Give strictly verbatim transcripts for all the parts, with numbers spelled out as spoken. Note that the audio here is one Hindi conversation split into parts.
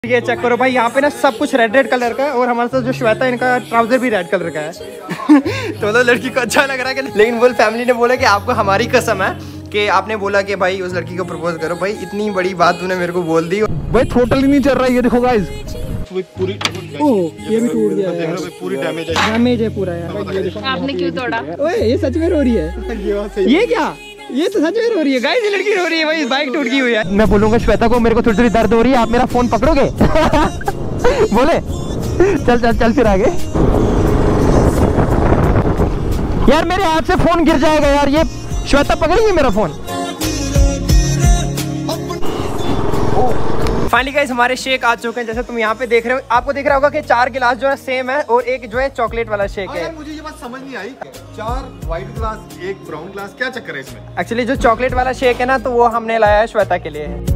ये चेक करो भाई, यहाँ पे ना सब कुछ रेड रेड कलर का है और हमारे साथ जो श्वेता है इनका ट्राउजर भी रेड कलर का है। तो मतलब लड़की को अच्छा लग रहा है कि, लेकिन वो फैमिली ने बोला कि आपको हमारी कसम है कि आपने बोला कि भाई उस लड़की को प्रपोज करो। भाई इतनी बड़ी बात तूने मेरे को बोल दी। भाई टोटली नहीं चल रहा है, ये देखो गाइस पूरी ओह ये भी टूट गया है, पूरी डैमेज है, डैमेज है पूरा यार। ये देखो आपने क्यों तोड़ा? ओए ये सच में रो रही है, ये क्या ये तो सच में रो रही है गाइस, ये लड़की रो रही है भाई, बाइक टूट गई हुई है। मैं बोलूंगा श्वेता को मेरे को थोड़ी थोड़ी दर्द हो रही है, आप मेरा फोन पकड़ोगे? बोले चल चल चल फिर आगे। यार मेरे हाथ से फोन गिर जाएगा यार, ये श्वेता पकड़ेगी मेरा फोन। फाइनली गाइस हमारे शेक आ चुके हैं, जैसे तुम यहाँ पे देख रहे हो, आपको दिख रहा होगा कि चार गिलास जो है सेम है और एक जो है चॉकलेट वाला शेक है। यार मुझे ये बात समझ नहीं आई, चार व्हाइट ग्लास एक ब्राउन ग्लास, क्या चक्कर है इसमें? एक्चुअली जो चॉकलेट वाला शेक है ना, तो वो हमने लाया है श्वेता के लिए।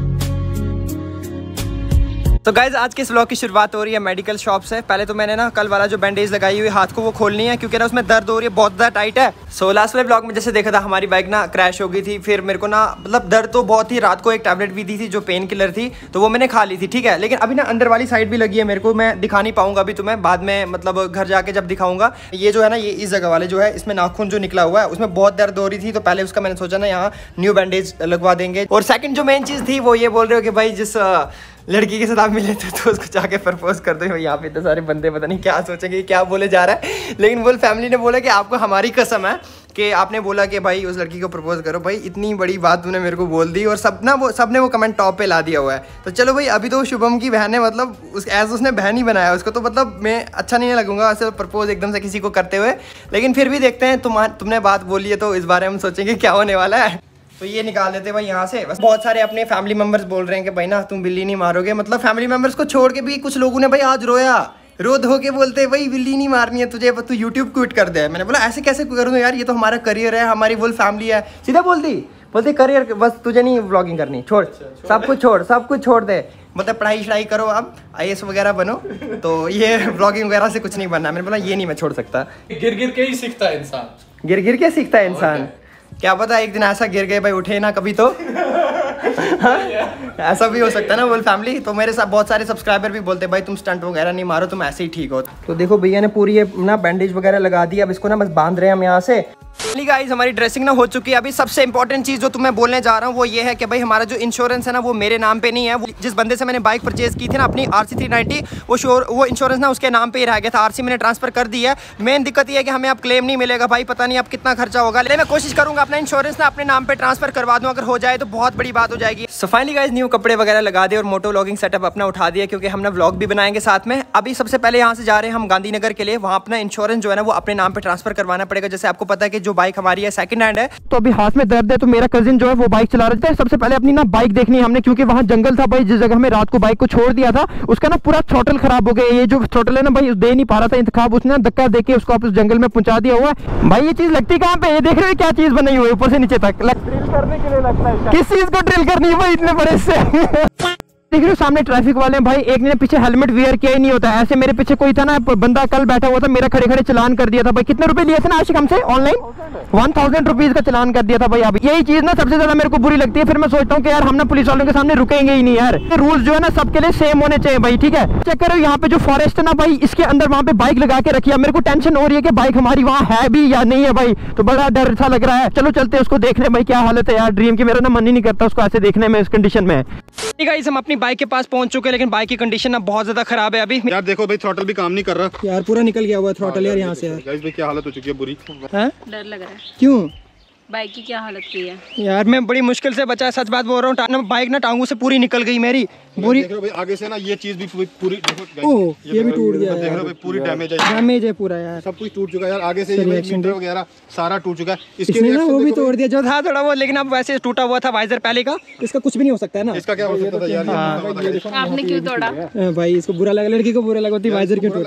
तो गाइज आज के इस व्लॉग की शुरुआत हो रही है मेडिकल शॉप से। पहले तो मैंने ना कल वाला जो बैंडेज लगाई हुई हाथ को वो खोलनी है, क्योंकि ना उसमें दर्द हो रही है, बहुत ज़्यादा टाइट है। सो लास्ट वाले ब्लॉग में जैसे देखा था हमारी बाइक ना क्रैश हो गई थी, फिर मेरे को ना मतलब दर्द तो बहुत ही, रात को एक टैबलेट भी दी थी जो पेन किलर थी, तो वो मैंने खा ली थी, ठीक है। लेकिन अभी ना अंदर वाली साइड भी लगी है मेरे को, मैं दिखा नहीं पाऊंगा अभी तुम्हें, बाद में मतलब घर जाके जब दिखाऊंगा। ये जो है ना, ये इस जगह वाले जो है, इसमें नाखून जो निकला हुआ है उसमें बहुत दर्द हो रही थी, तो पहले उसका मैंने सोचा ना यहाँ न्यू बैंडेज लगवा देंगे। और सेकंड जो मेन चीज़ थी वो ये बोल रहे हो कि भाई जिस लड़की के साथ आप मिले थे तो उसको जाके प्रपोज कर दो। यहाँ पे इतने सारे बंदे पता नहीं क्या सोचेंगे, क्या बोले जा रहा है, लेकिन वो फैमिली ने बोला कि आपको हमारी कसम है कि आपने बोला कि भाई उस लड़की को प्रपोज करो। भाई इतनी बड़ी बात तूने मेरे को बोल दी, और सब ना वो सब ने वो कमेंट टॉप पे ला दिया हुआ है। तो चलो भाई, अभी तो शुभम की बहन है, मतलब उस एज उसने बहन ही बनाया उसको, तो मतलब मैं अच्छा नहीं लगूंगा ऐसे प्रपोज एकदम से किसी को करते हुए, लेकिन फिर भी देखते हैं। तुम तुमने बात बोली है तो इस बारे में हम सोचेंगे क्या होने वाला है। तो ये निकाल देते भाई यहाँ से। बस बहुत सारे अपने फैमिली मेंबर्स बोल रहे हैं कि भाई ना तुम बिल्ली नहीं मारोगे, मतलब फैमिली मेंबर्स को छोड़ के भी कुछ लोगों ने भाई आज रोया, रो धो के बोलते भाई बिल्ली नहीं मारनी है तुझे, तू यूट्यूब क्विट कर दे। मैंने बोला ऐसे कैसे करूँ यार, ये तो हमारा करियर है, हमारी फुल फैमिली है। सीधा बोलती बोलते करियर बस तुझे नहीं व्लॉगिंग करनी, छोड़ सब कुछ छोड़ सब कुछ छोड़ दे, मतलब पढ़ाई शढ़ाई करो, अब आई ए एस वगैरह बनो, तो ये व्लॉगिंग वगैरह से कुछ नहीं बनना। मैंने बोला ये नहीं मैं छोड़ सकता। गिर गिर के ही सीखता है इंसान, गिर गिर के सीखता है इंसान, क्या पता एक दिन ऐसा गिर गए भाई उठे ना कभी तो। हाँ? ऐसा भी हो सकता है ना वो फैमिली। तो मेरे साथ बहुत सारे सब्सक्राइबर भी बोलते भाई तुम स्टंट वगैरह नहीं मारो, तुम ऐसे ही ठीक हो। तो देखो भैया ने पूरी ये ना बैंडेज वगैरह लगा दी, अब इसको ना बस बांध रहे हैं हम यहाँ से। गाइस हमारी ड्रेसिंग ना हो चुकी है। अभी सबसे इंपॉर्टेंट चीज जो तुम्हें बोलने जा रहा हूँ वो ये है कि भाई हमारा जो इंश्योरेंस है ना वो मेरे नाम पे नहीं है। वो जिस बंदे से मैंने बाइक परचेज की थी ना अपनी आर सी थ्री नाइंटी, वो श्योर वो इंश्योरेंस ना उसके नाम पे ही रह गया था, आरसी मैंने ट्रांसफर कर दी है। मेन दिक्कत ये है कि हमें अब क्लेम नहीं मिलेगा भाई, पता नहीं अब कितना खर्चा होगा, लेकिन मैं कोशिश करूंगा अपना इंश्योरेंस ना अपने नाम पे ट्रांसफर करवा दूं, अगर हो जाए तो बहुत बड़ी बात हो जाएगी। सो फाइनली गाइस न्यू कपड़े वगैरह लगा दिए और मोटो व्लॉगिंग सेटअप अपना उठा दिया, क्योंकि हम ना व्लॉग भी बनाएंगे साथ में। अभी सबसे पहले यहाँ से जा रहे हैं हम गांधीनगर के लिए, वहाँ अपना इंश्योरेंस जो है ना वो अपने नाम पे ट्रांसफर करवाना पड़ेगा। जैसे आपको पता है कि जो बाइक हमारी है सेकंड हैंड है, तो अभी हाथ में दर्द है, तो मेरा कजिन जो है वो बाइक चला रहा था। सबसे पहले अपनी ना बाइक देखनी है हमने, क्योंकि वहाँ जंगल था भाई, जिस जगह हमें रात को बाइक को छोड़ दिया था उसका ना पूरा थ्रॉटल खराब हो गया। ये जो थ्रॉटल है ना भाई दे नहीं पा रहा था इंतखाब, उसने धक्का देके उसको आप उस जंगल में पहुंचा दिया हुआ है। भाई ये चीज लगती कहाँ पे, ये देख रहे हो क्या चीज बनाई हुई है ऊपर से नीचे तक, ड्रिल करने के लिए लगता है। किस चीज को ड्रिल करनी है भाई इतने बड़े से? देख रहे हो सामने ट्रैफिक वाले हैं भाई, एक ने पीछे हेलमेट वेयर किया ही नहीं होता है। ऐसे मेरे पीछे कोई था ना बंदा कल बैठा हुआ था, मेरा खड़े खड़े चलान कर दिया था भाई। कितने रुपए लिए थे ना आशिक हमसे ऑनलाइन? वन थाउजेंड रुपीज का चलान कर दिया था भाई। अब यही चीज ना सबसे ज्यादा मेरे को बुरी लगती है। फिर मैं सोचता हूँ कि यार हम ना पुलिस वालों के सामने रुकेंगे ही नहीं यार। रूल्स जो है ना सबके लिए सेम होने चाहिए भाई, ठीक है। चेक करो यहाँ पे जो फॉरेस्ट है ना भाई, इसके अंदर वहाँ पे बाइक लगा के रखी है। मेरे को टेंशन हो रही है कि बाइक हमारी वहाँ है भी या नहीं है भाई, तो बड़ा डर सा लग रहा है। चलो चलते हैं उसको देखने भाई क्या हालत है यार ड्रीम की। मेरा ना मन ही नहीं करता उसको ऐसे देखने में इस कंडीशन में। गाइस हम अपनी बाइक के पास पहुंच चुके हैं, लेकिन बाइक की कंडीशन ना बहुत ज्यादा खराब है अभी। यार देखो भाई थ्रॉटल भी काम नहीं कर रहा यार, पूरा निकल गया हुआ है थ्रॉटल यार यहाँ से यार। गाइस भाई क्या हालत हो चुकी है बुरी, डर लग रहा है। क्यों? बाइक की क्या हालत की है यार? मैं बड़ी मुश्किल से बचा, सच बात बोल रहा हूँ। बाइक ना टांगों से पूरी निकल गई मेरी पूरी। देख रहे हो भाई आगे से ना ये चीज भी पूरी देखो, ओह ये भी टूट गया है, देख रहे हो भाई पूरी डैमेज है, डैमेज है पूरा यार, सब कुछ टूट चुका है यार। आगे से ये मीटर वगैरह सारा टूट चुका है। इसके ना वो भी तोड़ दिया जो था थोड़ा वो, लेकिन अब वैसे टूटा हुआ था वाइजर पहले का, इसका कुछ भी नहीं हो सकता है ना। इसका क्या हो सकता था यार? आपने क्यों तोड़ा? भाई इसको बुरा लगा, लड़की को बुरा लगा, वाइजर क्यों टूटा?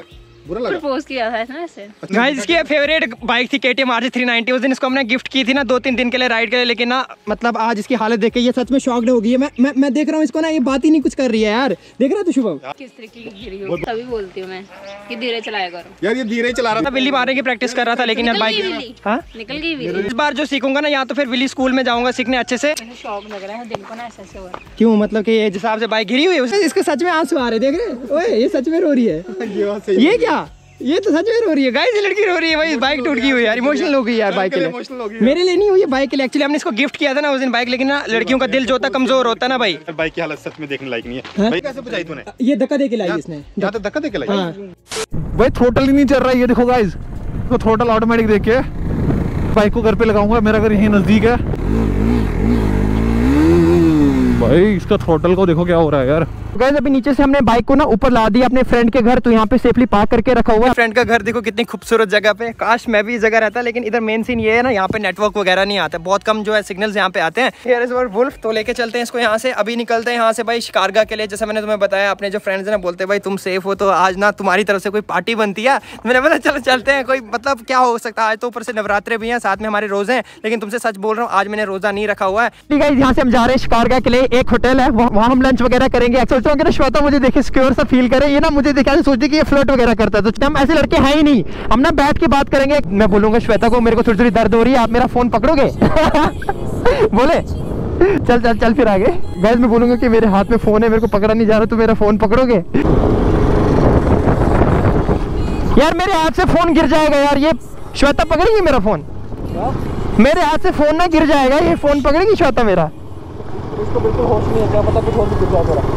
बुरा लगा? प्रपोज किया था ना ऐसे। गाइस इसकी फेवरेट बाइक थी केटीएम आरजी थ्री नाइंटी। उस दिन इसको हमने गिफ्ट की थी ना दो तीन दिन के लिए राइड के लिए, लेकिन ना मतलब आज इसकी हालत देख के ये सच में शॉक्ड हो गई है। मैं मैं मैं देख रहा हूँ इसको ना, ये बात ही नहीं कुछ कर रही है यार। देख रहा तू शुभम किस तरीके की गिरी हो, तभी बोलती हूँ मैं कि धीरे चलाया करो। यार ये धीरे चला रहा था, विली मारने की प्रैक्टिस कर रहा था, लेकिन यार निकल गई बाइक विली। हाँ निकल गई विली। इस बार जो सीखूंगा ना, या तो फिर विली स्कूल में जाऊंगा सीखने अच्छे से। मुझे शौक लग रहा है दिन को ना ऐसे ऐसे हो रहा है। क्यों मतलब कि ये जिस हिसाब से बाइक गिरी हुई है इसके सच में आंसू आ रहे, देख रहे ओए ये सच में रो रही है। ये बात सही ये क्या, ये तो सच में रो रही है गाइस, ये लड़की रो रही है भाई। बाइक टूट गई हुई यार, इमोशनल हो गई यार बाइक के लिए। इमोशनल हो गई मेरे लिए नहीं हुई है बाइक के लिए। एक्चुअली हमने इसको गिफ्ट किया था ना उस दिन बाइक, लेकिन ना लड़कियों का दिल जो होता है कमजोर होता है ना भाई। बाइक की हालत सच में देखने लायक नहीं है। भाई कैसे बुझाई तूने? ये धक्का दे के लाई इसने। यहाँ तो धक्का दे के लाई। हाँ। भाई थ्रोटल ही नहीं चल रहा है, ये देखो गाइस, तो थ्रोटल ऑटोमेटिक देख के बाइक को घर पे लगाऊंगा। मेरा घर यहीं नजदीक है भाई। इसका थ्रोटल को देखो क्या हो रहा है यार। गाइस अभी नीचे से हमने बाइक को ना ऊपर ला दिया अपने फ्रेंड के घर, तो यहाँ पे सेफली पार्क करके रखा हुआ है। फ्रेंड का घर देखो कितनी खूबसूरत जगह पे। काश मैं भी इस जगह रहता, लेकिन इधर मेन सीन ये है ना, यहाँ पे नेटवर्क वगैरह नहीं आता, बहुत कम जो है सिग्नल्स यहाँ पे आते हैं। हियर इज आवर वुल्फ, तो लेके चलते हैं इसको यहाँ से। अभी निकलते हैं यहाँ से भाई शिकारगा के लिए। जैसे मैंने तुम्हें बताया, अपने जो फ्रेंड्स है ना बोलते भाई तुम सेफ हो तो आज ना तुम्हारी तरफ से कोई पार्टी बनती है। मैंने बोला चलो चलते हैं, कोई मतलब क्या हो सकता है। आज तो ऊपर से नवरात्रे भी हैं, साथ में हमारे रोजे हैं, लेकिन तुमसे सच बोल रहा हूँ आज मैंने रोजा नहीं रखा हुआ है। ठीक है, यहाँ से हम जा रहे हैं शिकारगा के लिए। एक होटल है वहाँ हम लंच वगैरह करेंगे। सोचो कि श्वेता मुझे देखे सिक्योर सा फील करे, ये ना मुझे देखा सोचते कि ये फ्लर्ट वगैरह करता है, तो हम ऐसे लड़के हैं ही नहीं। हम ना बैठ के बात करेंगे। मैं बोलूंगा श्वेता को मेरे को थोड़ी थोड़ी दर्द हो रही है, आप मेरा फोन पकड़ोगे? बोले चल चल चल फिर आगे। गाइस मैं बोलूंगा कि मेरे हाथ में फोन है, मेरे को पकड़ा नहीं जा रहा, तो मेरा फोन पकड़ोगे? यार मेरे हाथ से फोन गिर जाएगा यार, ये श्वेता पकड़ेगी मेरा फोन? मेरे हाथ से फोन ना गिर जाएगा, ये फोन पकड़ेगी श्वेता मेरा? इसको बिल्कुल होश नहीं है, क्या पता कुछ और गिर जाए मेरा।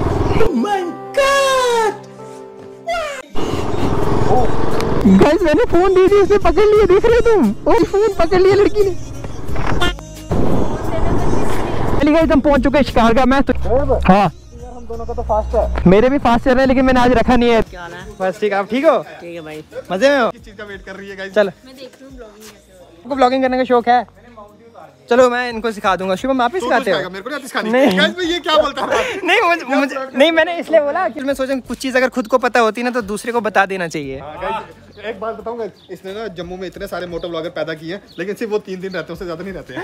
गाइस मैंने फोन दे दिया, इसने पकड़ लिया, देख रहे हो तुम? ओ फोन पकड़ लिया लड़की ने। चलिए गाइस हम पहुंच चुके हैं शिकारगा में। तो हाँ यार हम दोनों का तो फास्ट है, मेरे भी फास्ट चल रहे हैं, लेकिन मैंने आज रखा नहीं है। क्या हाल है? बस ठीक, आप ठीक हो? ठीक है भाई, मजे में हो? किस चीज का वेट कर रही है गाइस? चलो मैं देख रही हूं ब्लॉगिंग कैसे हो। आपको ब्लॉगिंग करने का शौक है? चलो मैं इनको सिखा दूंगा। शुभम आप ही सिखाते हो? मेरे को नहीं सिखानी। नहीं गाइस भाई ये क्या बोलता है? नहीं मुझे, मुझे नहीं, मैंने इसलिए बोला कि मैं सोचा कुछ चीज अगर खुद को पता होती ना तो दूसरे को बता देना चाहिए। एक बात बताऊंगा, इसने ना जम्मू में इतने सारे मोटो ब्लॉगर पैदा किए हैं, लेकिन सिर्फ वो तीन दिन रहते हैं, उससे ज्यादा नहीं रहते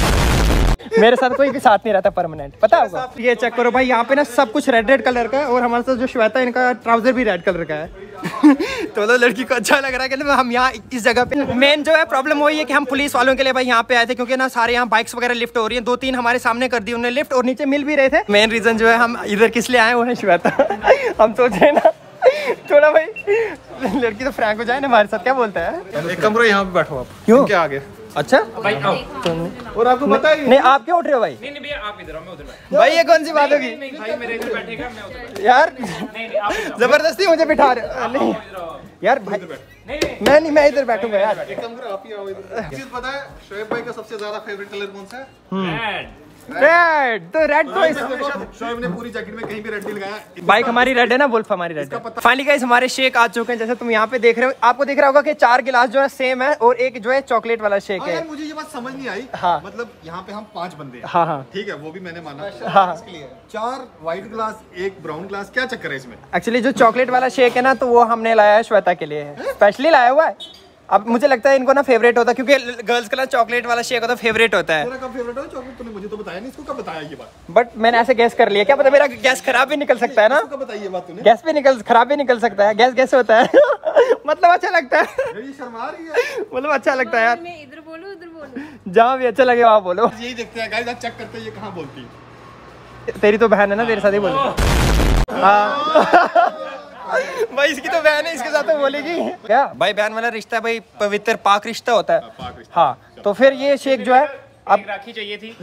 हैं। मेरे साथ कोई भी साथ नहीं रहता परमानेंट, पता होगा। ये चेक करो भाई, यहाँ पे ना सब कुछ रेड रेड कलर का है, और हमारे साथ जो श्वेता है इनका ट्राउजर भी रेड कलर का है। तो लो लड़की को अच्छा लग रहा है कि हम यहाँ इस जगह पे। मेन जो है प्रॉब्लम वही है कि हम पुलिस वालों के लिए भाई यहाँ पे आए थे, क्योंकि ना सारे यहाँ बाइक्स वगैरह लिफ्ट हो रही है। दो तीन हमारे सामने कर दी उन्होंने लिफ्ट, और नीचे मिल भी रहे थे। मेन रीजन जो है हम इधर किस लिए आए वो है श्वेता। हम सोच रहे ना थोड़ा भाई लड़की तो फ्रैंक हो जाए ना हमारे साथ, क्या बोलता है? एक कमरा यहाँ पे बैठो आप। क्यों? क्या आगे? अच्छा भाई आओ। और आपको पता है नहीं, आप क्यों उठ रहे हो भाई? नहीं नहीं भैया आप इधर आओ, मैं उधर बैठूं। भाई ये कौन सी बात होगी? नहीं भाई मेरे इधर बैठेगा, मैं उधर बैठूंगा। यार नहीं नहीं आप इधर आओ। जबरदस्ती मुझे बिठा रहे हो? नहीं यार भाई, नहीं नहीं मैं नहीं, मैं इधर बैठूंगा यार। एक कमरा आप ही आओ इधर। चीज पता है शोएब भाई का सबसे ज्यादा फेवरेट कलर कौन सा है? रेड। रेड, तो रेड तो इस शोएब ने पूरी जैकेट में कहीं भी रेड नहीं लगाया। बाइक हमारी रेड है ना, वुल्फ हमारी रेड है। फाइनली गाइस हमारे शेक आ चुके हैं, जैसे तुम यहाँ पे देख रहे हो। आपको दिख रहा होगा कि चार गिलास जो है सेम है, और एक जो है चॉकलेट वाला शेक हाँ है। यार मुझे ये बात समझ नहीं आई। हाँ। मतलब यहाँ पे हम पांच बंदे हैं। हाँ हाँ ठीक है, वो भी मैंने माना। हाँ। इसके लिए चार व्हाइट ग्लास एक ब्राउन ग्लास, क्या चक्कर है इसमें? एक्चुअली जो चॉकलेट वाला शेक है ना, तो वो हमने लाया है श्वेता के लिए, स्पेशली लाया हुआ है। अब मुझे लगता है इनको ना फेवरेट होता है, क्योंकि गर्ल्स का ना चॉकलेट वाला शेक होता है, फेवरेट होता है। तेरा कब फेवरेट है चॉकलेट? तूने मुझे तो बताया नहीं, इसको कब बताया ये बात? बट मैंने ऐसे गैस कर लिया, क्या पता मेरा गैस खराब भी निकल सकता है ना। इसको कब बताई ये बात तूने? गैस भी निकल खराब भी निकल सकता है। गैस कैसे होता है? मतलब अच्छा लगता है, ये शर्मा रही है। मतलब अच्छा लगता है यार। मैं इधर बोलूं उधर बोलूं? जहाँ भी अच्छा लगे वहाँ बोलो। यही देखते हैं गाइस, आज चेक करते हैं ये कहाँ बोलती है। तेरी तो बहन है ना, तेरे साथ ही बोलेगी। हाँ भाई इसकी तो बहन है, इसके साथ तो बोलेगी क्या? भाई बहन वाला रिश्ता भाई पवित्र पाक रिश्ता होता है। हाँ तो फिर ये शेक जो है अब राखी चाहिए थी।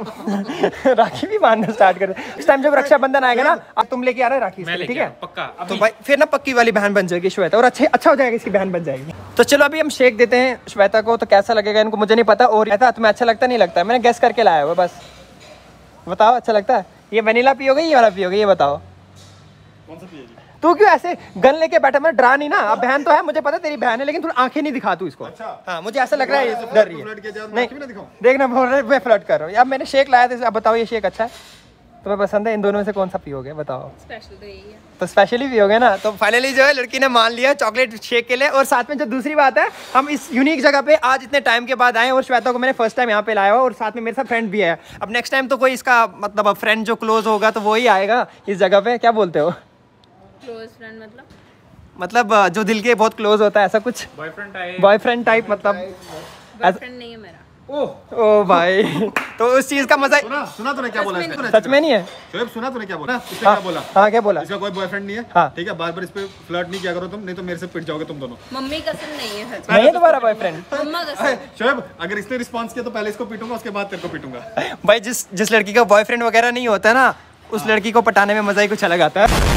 राखी भी मानना स्टार्ट कर दे। इस टाइम जब रक्षाबंधन आएगा ना, अब तुम लेके आ रहे राखी, ठीक है? पक्का। तो भाई फिर ना पक्की वाली बहन बन जाएगी श्वेता, और अच्छे अच्छा हो जाएगा, इसकी बहन बन जाएगी। तो चलो अभी हम शेक देते हैं श्वेता को, तो कैसा लगेगा इनको मुझे नहीं पता। और ऐसा तुम्हें अच्छा लगता नहीं लगता? मैंने गेस करके लाया हुआ, बस बताओ अच्छा लगता है? ये वनीला पियोगे ये वाला पियोगे, ये बताओ। कौन सा पिएगी? तू क्यों ऐसे गन लेके बैठा? मैं डरा नहीं ना। अब बहन तो है, मुझे पता तेरी बहन है, लेकिन तू आंखें नहीं दिखा तू इसको। अच्छा। हाँ मुझे ऐसा लग रहा है डर रही है। फ्लर्ट किया जाए और नहीं आंखें भी ना दिखाऊं? देखना बोल रहे मैं फ्लर्ट कर रहा हूँ। अब मैंने शेक लाया था, अब बताओ ये शेक अच्छा है? तुम्हें पसंद है? इन दोनों में से कौन सा पियोगे बताओ? स्पेशल तो यही है। तो स्पेशली पियोगे ना। तो फाइनली जो है लड़की ने मान लिया चॉकलेट शेक के लिए। और साथ में जो दूसरी बात है, हम इस यूनिक जगह पे आज इतने टाइम के बाद आए और श्वेता को मैंने फर्स्ट टाइम यहाँ पे लाया हुआ और साथ में मेरे साथ फ्रेंड भी है। अब नेक्स्ट टाइम तो कोई इसका मतलब अब फ्रेंड जो क्लोज होगा तो वो ही आएगा इस जगह पे। क्या बोलते हो? क्लोज फ्रेंड मतलब मतलब जो दिल के बहुत क्लोज होता है ऐसा कुछ? Boyfriend type. बॉयफ्रेंड टाइप मतलब? बॉयफ्रेंड नहीं है मेरा। ओ भाई तो उस चीज का मजा। सुना सुना तूने क्या बोला इसने? सच में नहीं है? शोएब सुना तूने क्या बोला? इसने हाँ, क्या बोला? हाँ क्या बोला? इसका कोई बॉयफ्रेंड नहीं है। हाँ। ठीक है, बार बार इस पे फ्लर्ट नहीं किया करो तुम, नहीं तो मेरे से पिट जाओगे तुम दोनों। मम्मी कसम नहीं है सच। नहीं है तुम्हारा बॉयफ्रेंड? मम्मा कसम। शोएब अगर इसने रिस्पॉन्स किया तो पहले इसको पीटूंगा, उसके बाद तेरे को पीटूंगा। भाई जिस जिस लड़की का बॉयफ्रेंड वगैरह नहीं होता ना, उस लड़की को पटाने में मजा ही कुछ अलग आता है।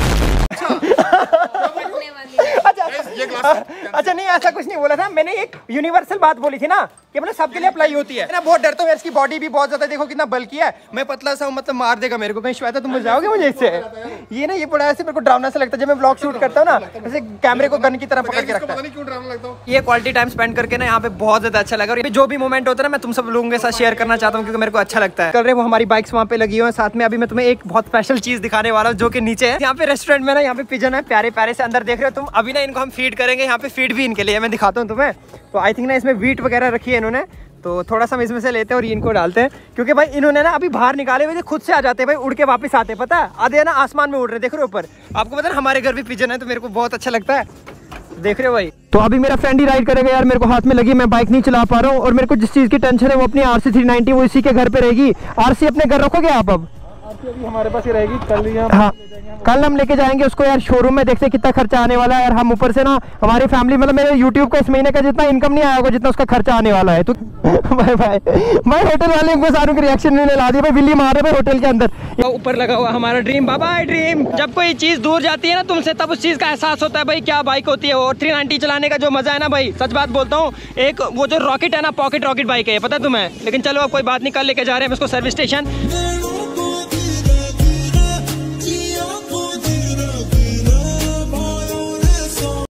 ये ग्लास अच्छा नहीं ऐसा कुछ नहीं बोला था मैंने, एक यूनिवर्सल बात बोली थी ना कि मतलब सबके लिए अप्लाई होती है ना। बहुत डरता हूँ, इसकी बॉडी भी बहुत ज्यादा देखो कितना बल्की है। मैं पतला सा हूँ, मतलब मार देगा मेरे को। कहीं श्वेता तुम जाओगे मुझे इससे? ये ना ये बड़ा ऐसे मेरे को डरावना सा लगता है जब मैं ब्लॉग शूट करता हूँ ना, ऐसे कैमरे को गन की तरह पकड़ के रखता पता है। नहीं क्यों डरावना लगता हूँ। ये क्वालिटी टाइम स्पेंड करके ना यहाँ पे बहुत ज्यादा अच्छा लगा। और जो भी मोमेंट होता है ना मैं तुम सब लोगों के साथ शेयर करना चाहता हूँ क्योंकि मेरे को अच्छा लगता है। कर रहे वो हमारी बाइक्स वहाँ पे लगी हुई है। साथ में अभी मैं तुम्हें एक बहुत स्पेशल चीज दिखाने वाला हूँ जो कि नीचे है। यहाँ पे रेस्टोरेंट में ना यहाँ पे पिजन है प्यारे प्यारे से, अंदर देख रहे हो तुम। अभी ना इनको हम फीड करेंगे, यहाँ पे फीड भी इनके लिए मैं दिखाता हूँ तुम्हें। तो आई थिंक ना इसमें वीट वगैरह रखी है इन्होंने, तो थोड़ा सा हम इसमें से लेते हैं और इनको डालते हैं क्योंकि भाई इन्होंने ना अभी बाहर निकाले हुए थे, खुद से आ जाते हैं भाई, उड़ के वापस आते हैं। पता है आधे ना आसमान में उड़ रहे, देख रहे हो ऊपर। आपको पता है हमारे घर भी पिजन है तो मेरे को बहुत अच्छा लगता है, देख रहे हो भाई। तो अभी मेरा फ्रेंड ही राइड करेगा यार, मेरे को हाथ में लगी, मैं बाइक नहीं चला पा रहा हूँ और मेरे को जिस चीज की टेंशन है वो अपनी आरसी थ्री नाइंटी वो इसी के घर पे रहेगी। आरसी अपने घर रखोगे आप? अब अभी हमारे पास ही रहेगी, कल ही हम हाँ कल हम लेके जाएंगे उसको यार शोरूम में, देखते कितना खर्चा आने वाला है यार। हम ऊपर से ना हमारी फैमिली मतलब मेरे यूट्यूब का इस महीने का जितना इनकम नहीं आया होगा जितना उसका खर्चा आने वाला है। तो भाई भाई भाई होटल वाले को सारों के रिएक्शन नहीं ला दिए भाई, बिल्ली मार रहे भाई होटल के अंदर। ऊपर लगा हुआ हमारा ड्रीम बाबा ड्रीम। जब कोई चीज दूर जाती है ना तुमसे तब उस चीज का एहसास होता है भाई क्या बाइक होती है। और थ्री नाइंटी चलाने का जो मजा है ना भाई, सच बात बोलता हूँ, एक वो जो रॉकेट है ना, पॉकेट रॉकेट बाइक है, पता तुम्हें। लेकिन चलो अब कोई बात नहीं, कल लेके जा रहे हैं इसको सर्विस स्टेशन।